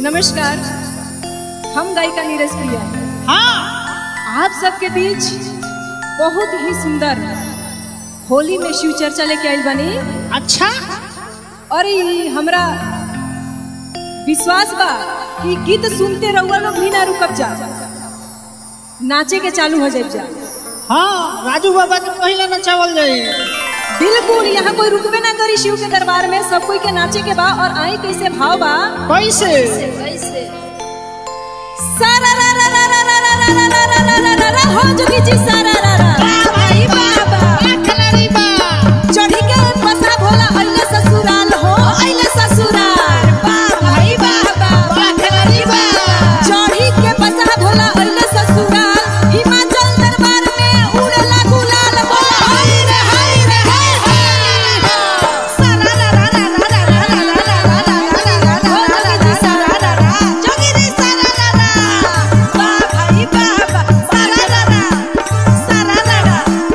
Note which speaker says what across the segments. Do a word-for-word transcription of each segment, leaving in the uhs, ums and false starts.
Speaker 1: नमस्कार, हम गायिका नीरज प्रिया।
Speaker 2: हाँ,
Speaker 1: आप सबके बीच बहुत ही सुंदर होली में शिव चर्चा लेके आइल बनी।
Speaker 2: अच्छा,
Speaker 1: और ई हमरा विश्वास बा कि गीत सुनते रहुआ लोग भी ना रुकब जा, नाचे के चालू हो जाए जा।
Speaker 2: हाँ, राजू बाबा के पहले नचावल जाई।
Speaker 1: बिल्कुल, यहाँ कोई रुकबे ना करी शिव के दरबार में, सब कोई के नाचे के बा। और आई कैसे भाव बा,
Speaker 2: कैसे
Speaker 1: कैसे सारा रा रा रा रा रा रा रा रा रा रा रा रा हो जोगी जी सारा रा रा भाई बाबा
Speaker 2: खलारी बा
Speaker 1: चढ़ी के पसा भोला अइले ससुराल हो अइले ससुराल बा भाई बाबा
Speaker 2: खलारी बा
Speaker 1: चढ़ी के पसा भोला अइले ससुराल हिमाचल दरबार में उड़ला गुलाल बोला हाय रे हाय रे हाय हाय सारा रा रा रा रा रा रा रा रा रा रा रा जोगी जी सारा रा रा जोगी रे सारा रा रा बा भाई बाबा सारा रा रा सारा रा रा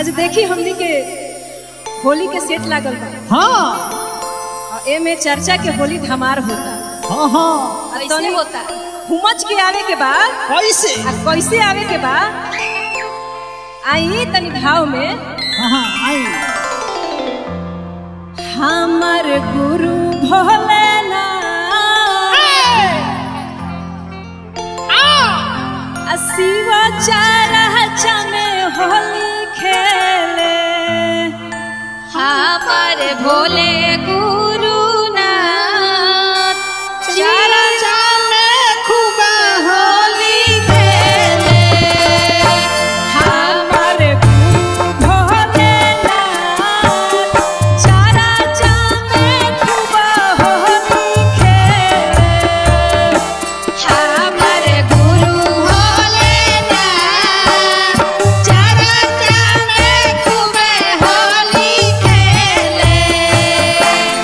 Speaker 1: आज देखी हमनी के होली के सेट लागल बा।
Speaker 2: हाँ
Speaker 1: और ए में चर्चा के होली धमार होता।
Speaker 2: हाँ हाँ
Speaker 1: कैसे होता? हुमच के आवे के बाद
Speaker 2: कैसे
Speaker 1: आ कैसे आवे के बाद आई तनी भाव में।
Speaker 2: हाँ हाँ आई
Speaker 1: हमर गुरु भोलेनाथ शिव चरचा में होली खेले।
Speaker 3: हमर भोले गुरुनाथ चरचा में खूब होली खेले।
Speaker 1: हमर गुरु भोलेनाथ चरचा में खूब होली खेले।
Speaker 3: हमर गुरु भोलेनाथ चरचा में खूब होली खेले।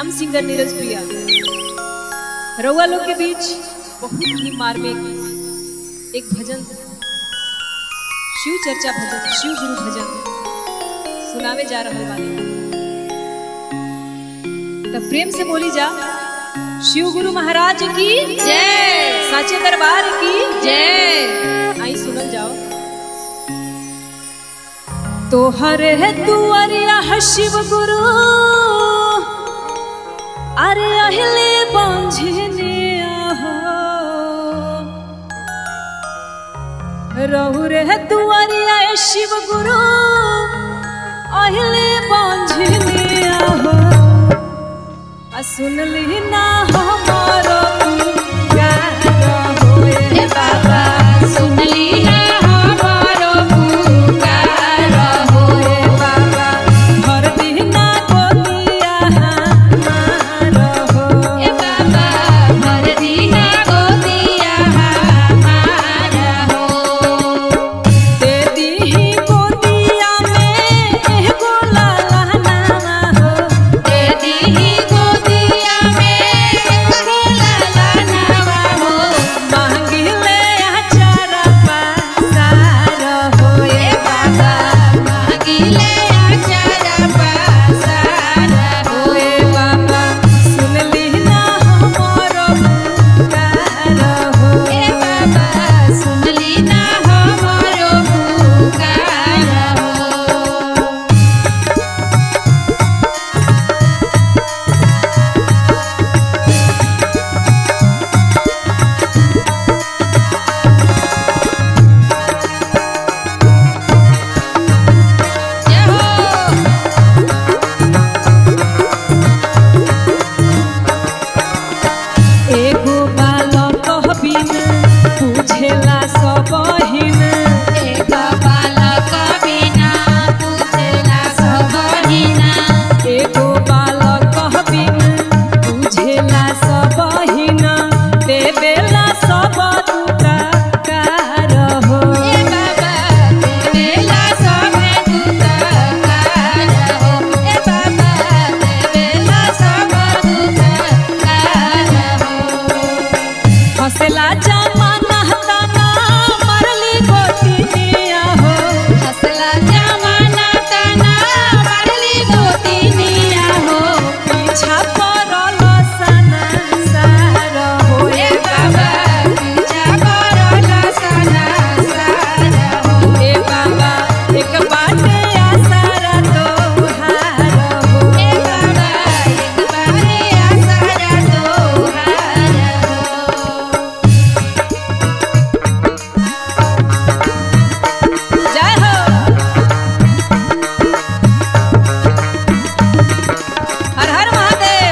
Speaker 1: हम सिंगर नीरज प्रिया रउआ लोग के बीच बहुत ही मार्मिक एक भजन शिव चर्चा भजन शिव गुरु भजन सुनावे जा रहे वाले तब प्रेम से बोली जा शिव गुरु महाराज की
Speaker 3: जय,
Speaker 1: साचे दरबार की
Speaker 3: जय।
Speaker 1: आई सुनल जाओ। तो हर है दुआरिया शिव गुरु अरे अहिले बांझने आहो रहु रे दुआरिया शिव गुरु अहिले बांझने आहो आ सुनली ना हमारो पुकार होए
Speaker 3: बाबा सुनली ना हमारो पुकार होए
Speaker 1: बाबा भर दीना गोदिया हमार हो
Speaker 3: ए बाबा भर दीना गोदिया हमार हो
Speaker 1: दे दीही गोदिया में एगो लाला नामा हो
Speaker 3: दे दीही गोदिया में लाला नावा हो
Speaker 1: मांगिले आचारा पासार होए
Speaker 3: ए बाबा मांगिले आचारा पासार
Speaker 1: होए बाबा सुनली ना हमारो पुकार हो
Speaker 3: ए बाबा सुनली ना हमारो पुकार हो जय हो
Speaker 1: एगो बालक बिन बुझेला सबहिन
Speaker 3: एक बालक बिना पूछला सबहिना
Speaker 1: एगो बालक बिन बुझेला सबहिन देवेला सब दुकाकार हो
Speaker 3: ए बाबा देवेला सभे दुकाकार हो ए बाबा देवेला सब दुकाकार हो
Speaker 1: हंसला जमाना तना मरली गोतिनिया हो
Speaker 3: हसला जमाना तना मारली गोतिनिया हो
Speaker 1: पीछा पड़ल सना सार हो
Speaker 3: ए बाबा पूजा करला सना सार हो
Speaker 1: ए बाबा एक बाटे आसारा तोहार हो
Speaker 3: ए बाबा एक बारे आसारा तोहार हो
Speaker 1: जय हो हर हर महादेव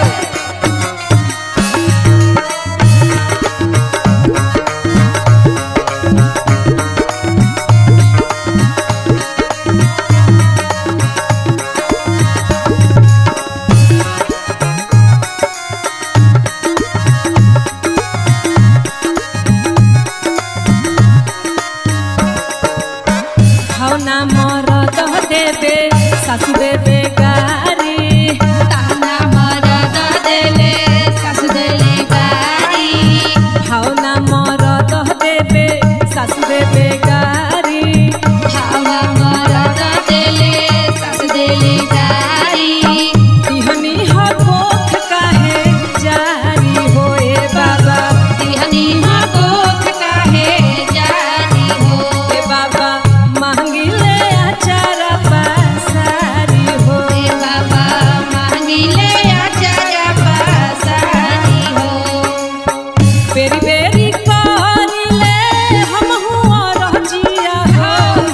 Speaker 1: भावना मरद देवे सासु देवे गारी
Speaker 3: ताना मरद देले सासु देले गारी
Speaker 1: भावना मरद देवे सासु देवे गारी
Speaker 3: हावा मरद देले सासु देले गारी
Speaker 1: तिहनी हो कोख काहे जारी होए बाबा
Speaker 3: तिहनी हा कोख काहे जारी हो
Speaker 1: ए बाबा मांगिले आचारा पासारी हो
Speaker 3: ए बाबा मांगिले आचारा पासारी हो
Speaker 1: बेरी बेरी करिले हम हुआ रजिया हो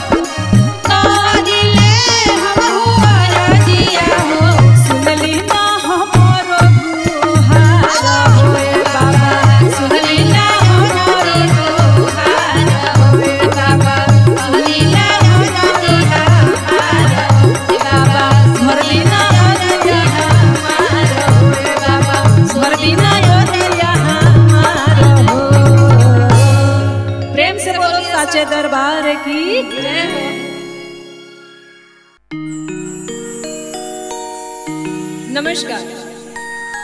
Speaker 3: कादिले हमहु अरजिया हो
Speaker 1: सुनली ना हमरो गुहार होए बाबा
Speaker 3: सुनली ना हमारो दुहार हो ए बाबा सुनली ना हमारो दुहार हो ए बाबा
Speaker 1: भरली ना अरजिया
Speaker 3: हमार हो ए बाबा
Speaker 1: भरली ना अरजिया हमार हो प्रेम से बोलो साचे दरबार की नमस्कार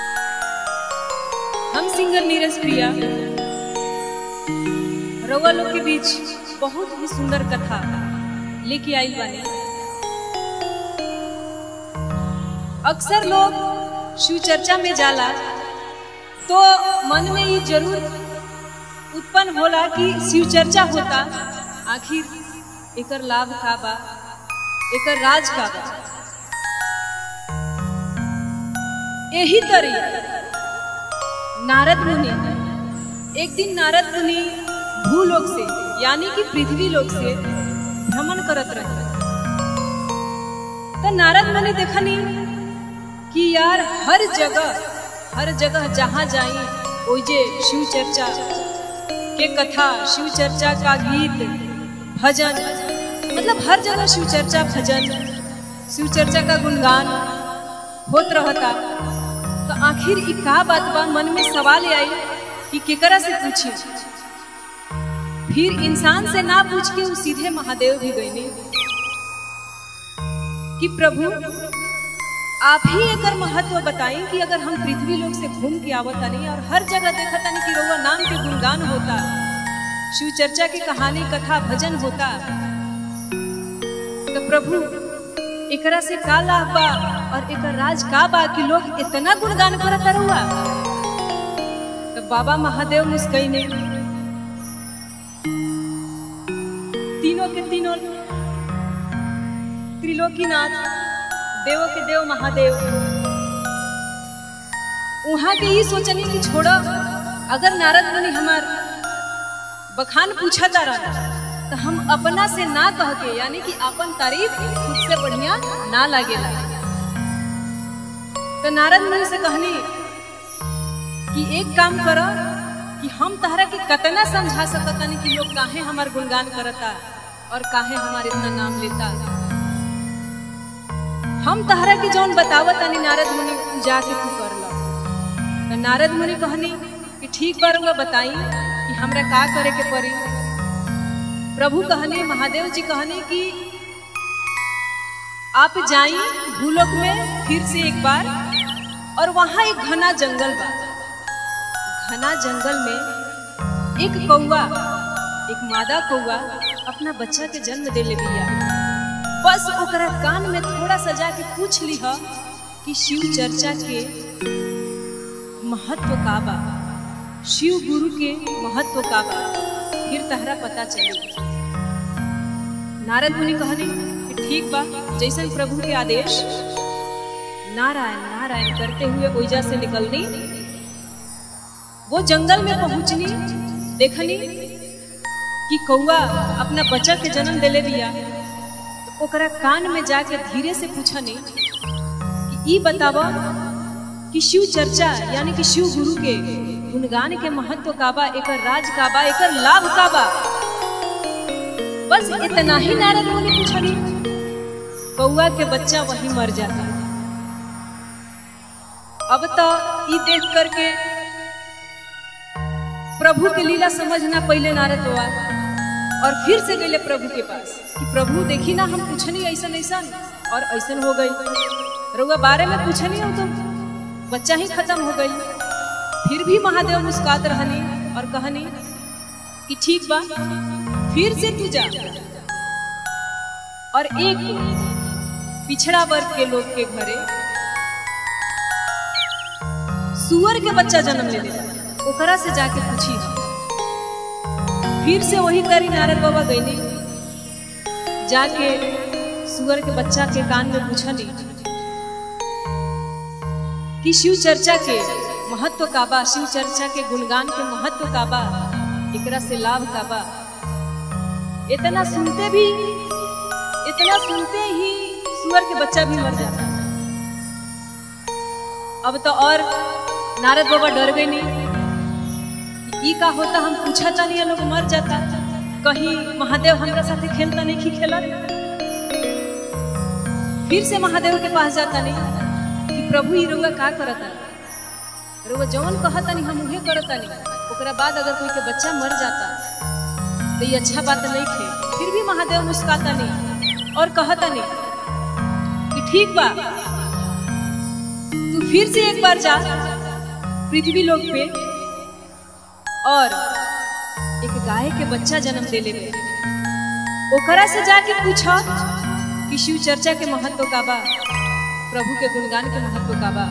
Speaker 1: हम सिंगर नीरज प्रिया रउआ लोग के बीच बहुत ही सुंदर कथा लेके आई बानी। अक्सर लोग शिव चर्चा में जाला तो मन में ये जरूर उत्पन्न होला कि शिव चर्चा होता, आखिर एकर लाभ का बा, एकर राज का बा। यही तरी नारद मुनि, एक दिन नारद मुनि भूलोक से यानी कि पृथ्वी लोक से भ्रमण करत रहे। तो नारद मुनि देखनी कि यार हर जगह हर जगह जहाँ जाई ओजे शिव चर्चा के कथा, शिव चर्चा का गीत, भजन, मतलब हर जगह शिव चर्चा, भजन, शिव चर्चा का गुणगान होत रहता। तो आखिर ई का बात बा, मन में सवाल आई कि केकरा से पूछी। फिर इंसान से ना पूछ के वो सीधे महादेव भी गईनी कि प्रभु आप ही एकर महत्व बताई कि अगर हम पृथ्वी लोक से घूम के आवतानी और हर जगह देखतानी कि रउआ नाम के गुणगान होता, शिव चर्चा की कहानी, कथा, भजन होता, तो प्रभु एकरा से का लाभ बा और एकर राज का बा कि लोग इतना गुणगान करता रहुआ। तो बाबा महादेव मुस्कईने, तीनों के तीनों त्रिलोकीनाथ, देवों के देव महादेव, वहां के ही सोचनी कि छोड़ो, अगर नारद मुनि हमार बखान पूछा तारा तो हम अपना से ना कह के, यानी कि अपन तारीफ खुद से बढ़िया ना लागेला। तो नारद मुनि से कहनी कि एक काम करो कि हम तहरा के कतना समझा सकतानी कि लोग काहे हमार गुणगान करता और काहे हमार इतना नाम लेता। हम तहरा की जौन बतावतानी नारद मुनि जाके तू कर लो। तो नारद मुनि कहनी कि ठीक बार हुआ बताई कि हमरा का करे के पड़ी। प्रभु कहने, महादेव जी कहने कि आप जाई भूलोक में फिर से एक बार, और वहां एक घना जंगल बा। घना जंगल में एक कौवा, एक मादा कौवा अपना बच्चा के जन्म दे ले बिया। बस ओकरा कान में थोड़ा सा जाके पूछ ली है कि शिव चर्चा के महत्व का बा, शिव गुरु के महत्व का बा, फिर तहरा पता चले। नारद मुनि कहने कि ठीक बा, जैसे प्रभु के आदेश। नारायण नारायण करते हुए ओइजा से निकलनी, वो जंगल में पहुंचनी, देखनी कि कौवा अपना बच्चा के जन्म देले बिया। तो ओकरा कान में जाके धीरे से पूछनी कि ई बतावा कि शिव चर्चा यानी कि शिव गुरु के गुणगान के महत्व का बा, एकर राज का बा, एकर लाभ का बा। बस इतना ही नारद मुनि पूछनी, कौवा के बच्चा वहीं मर जाता। अब तो ये देख करके प्रभु के लीला समझना पहले नारद हुआ, और फिर से गए प्रभु के पास कि प्रभु देखी ना, हम पूछनी ऐसा ऐसा और ऐसा हो गई, रउआ बारे में पूछनी हो तो बच्चा ही खत्म हो गई। फिर भी महादेव मुस्कात रहनी और कहनी कि ठीक बा, फिर से तू जा और एक पिछड़ा वर्ग के लोग के घरे सुअर के बच्चा जन्म ले लेता, ओकरा से जाके पूछी। फिर से वही तरी नारद बाबा गईनी, जाके सुअर के बच्चा के कान में पूछनी कि शिव चर्चा के महत्व का बा, शिव चर्चा के गुणगान के महत्व का बा, एकरा से लाभ का बा। इतना सुनते भी इतना सुनते ही सुअर के बच्चा भी मर जाता। अब तो और नारद बाबा डर गए नहीं, ई का होता, हम पूछा था नहीं, लोग मर जाता, कहीं महादेव हमरा साथे खेलता नहीं कि खेला। फिर से महादेव के पास जाता नहीं कि प्रभु ई रउआ का करता, रउआ जौन कहता नहीं हम उहे करता नहीं। ओकरा बाद अगर कोई के बच्चा मर जाता तो ये अच्छा बात नहीं थे। फिर भी महादेव मुस्काता नहीं और कहता नहीं कि ठीक बा, तू फिर से एक बार जा पृथ्वी लोक पे और एक गाय के बच्चा जन्म देले बे। ओकरा से जाके पूछा कि शिव चर्चा के महत्व का बा, प्रभु के गुणगान के महत्व का बा।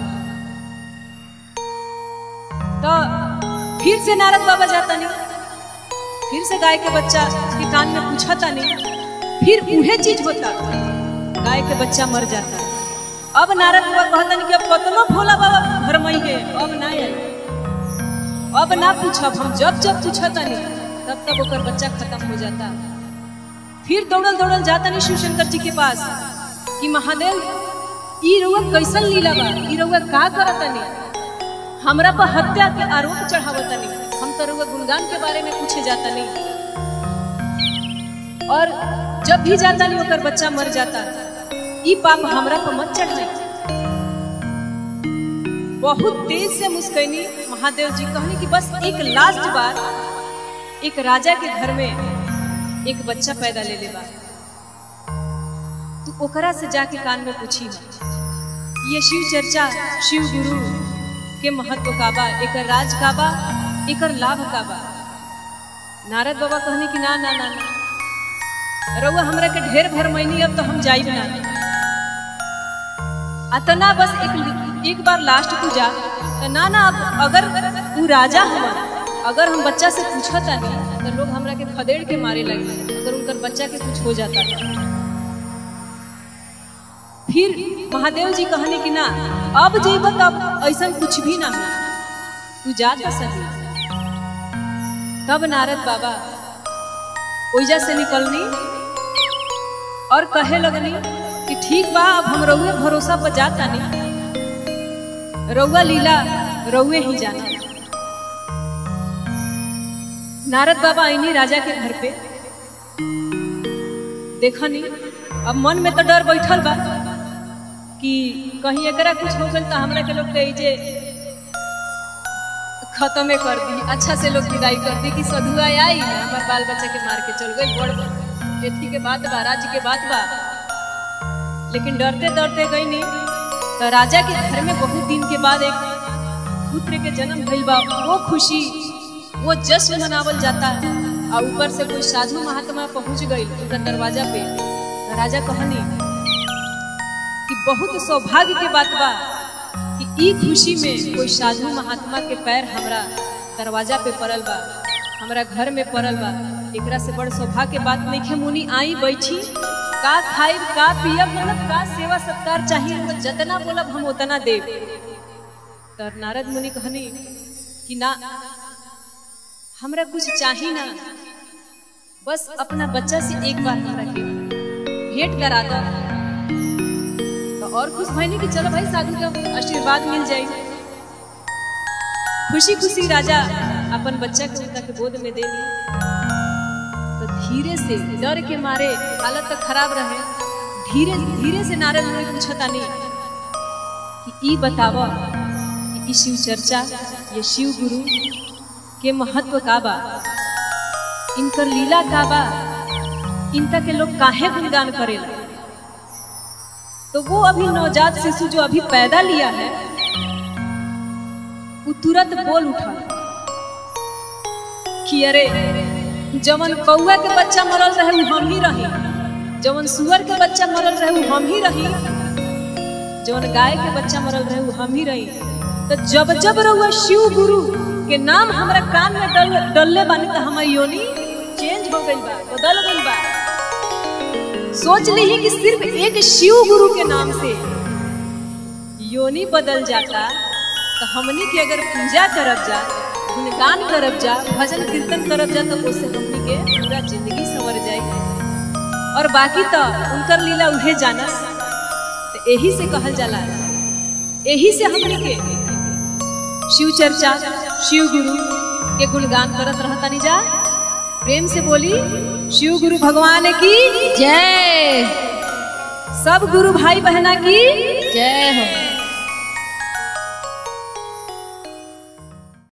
Speaker 1: तो फिर से नारद बाबा जाता नहीं, फिर से गाय के बच्चा के कान में पूछता नहीं, फिर उहे चीज होता, गाय के बच्चा मर जाता। अब नारद बाबा कहता नहीं कि अब कतनो भोला बाबा भरमई है, अब ना आई, अब ना पूछब, हम जब जब पूछता नहीं तब तब ओकर बच्चा खत्म हो जाता। फिर दौड़ल दौड़ल जाता नहीं शिव शंकर जी के पास कि महादेव ई रउआ कैसन लीला बा, ई रउआ का करता नहीं, हमरा पर हत्या के आरोप चढ़ावता नहीं, हम तो रउआ गुणगान के बारे में पूछे जाता नहीं। और जब भी जाता नहीं ओकर बच्चा मर जाता, ई पाप हमरा पर मत चढ़ाई। बहुत तेज से मुस्कैनी महादेव जी, कहनी कि बस एक लास्ट बार एक राजा के घर में एक बच्चा पैदा ले ले बा, तो ओकरा से जाके कान में पूछी ये शिव चर्चा शिव गुरु के महत्व का बा, एकर राज का बा, एकर लाभ का बा। नारद बाबा कहने कि ना ना ना ना रउआ हमरा के ढेर भर महीनी, अब तो हम जाइब ना, अतना बस एक एक बार लास्ट पूजा तो ना ना। अब अगर वो राजा हमारा, अगर हम बच्चा से पूछता नहीं तो लोग हमरा के खदेड़ के मारे लगे, अगर उनकर बच्चा के कुछ हो जाता था। फिर महादेव जी कहने कि ना अब जेब तब ऐसा कुछ भी ना हो, तू जा तो सही। तब नारद बाबा ओइजा से निकलनी और कहे लगनी कि ठीक बा, अब हम रउए भरोसा पर जाता नहीं, रउआ लीला रउए ही जाना। नारद बाबा आईनी राजा के घर पे, देखनी अब मन में तो डर बैठल बा कि कहीं एकरा कुछ हो गल तो हमरा के लोग जे खत्मे कर दी, अच्छा से लोग विदाई कर दी कि सधुआ आई हमार बाल बच्चा के मार के चल गई, बड़ एथी के बात बा, राज्य के बात बा। लेकिन डरते डरते गई नहीं तो राजा के घर में बहुत दिन के बाद एक पुत्र के जन्म भइल बा, वो खुशी वो जश्न मनावल जाता है। और ऊपर से कोई साधु महात्मा पहुंच गई उनका दरवाजा पे, राजा कहनी कि बहुत सौभाग्य के बात बा कि ई खुशी में कोई साधु महात्मा के पैर हमरा दरवाजा पे पड़ल बा, हमरा घर में पड़ल बा, एकरा से बड़ सौभाग्य के बात नहीं है। मुनि आई बैठी, का खाइब का पियब, मतलब का सेवा सत्कार चाहिए, तो जितना बोलब हम उतना देव। तो नारद मुनि कहनी कि ना हमरा कुछ चाहिए ना, बस अपना बच्चा से एक बार हमरा के भेंट करा दो। तो और खुश भइनी कि चलो भाई साधु का आशीर्वाद मिल जाए। खुशी खुशी राजा अपन बच्चा के उनका के गोद में दे दी। तो धीरे से डर के मारे, हालत तो खराब रहे, धीरे धीरे से नारद मुनि पूछता नहीं कि ई बतावा कि ई शिव चर्चा ये शिव गुरु के महत्व का बा, इनकर लीला का बा, इनका के लोग काहे गुणगान करेला। तो वो अभी नवजात शिशु जो अभी पैदा लिया है वो तुरंत बोल उठा कि अरे जवन कौआ के बच्चा मरल रहे वो हम ही रही, जवन सुअर के बच्चा मरल रहे वो हम ही रही, जवन गाय के बच्चा मरल रहे वो हम ही रही। तो जब जब रहुआ शिव गुरु के नाम हमरा कान में डल डलले बानी तो हमारी योनी चेंज हो गई बा, बदल गई बा। सोच ली कि सिर्फ एक शिव गुरु के नाम से योनी बदल जाता, तो हमनी की अगर पूजा करब जा, गुणगान करब जा, भजन कीर्तन करब जा, तो उससे हमनी के पूरा जिंदगी संवर जाए। और बाकी तो उनकर लीला उहे जाना। तो यही से कहल जाला, यही से हमनी के शिव चर्चा शिव गुरु के गुणगान करत रहता नहीं जा। प्रेम से बोली शिव गुरु भगवान की जय, सब गुरु भाई बहना की जय हो।